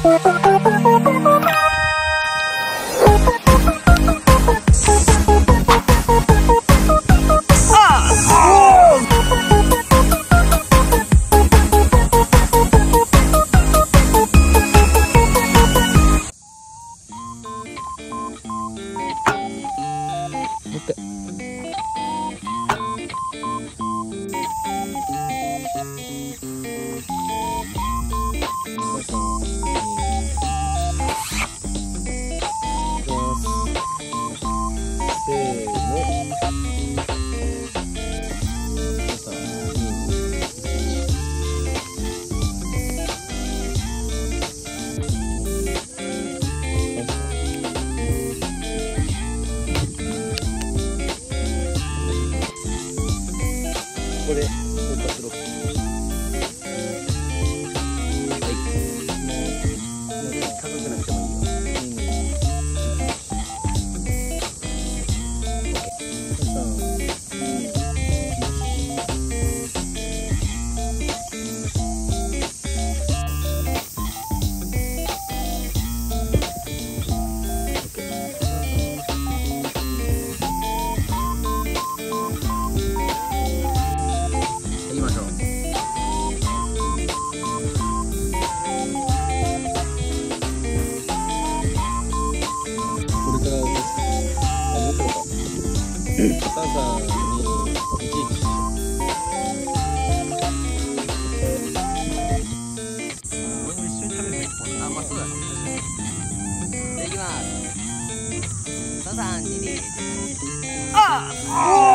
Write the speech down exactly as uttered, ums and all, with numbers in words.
ここでフォーカスロック。はい。もう、もう高くなくてもいいよ。お母さんにいちいち俺も一緒に食べるべきもんな。あ、まあそうだね。いただきます。さん、に、に、あっ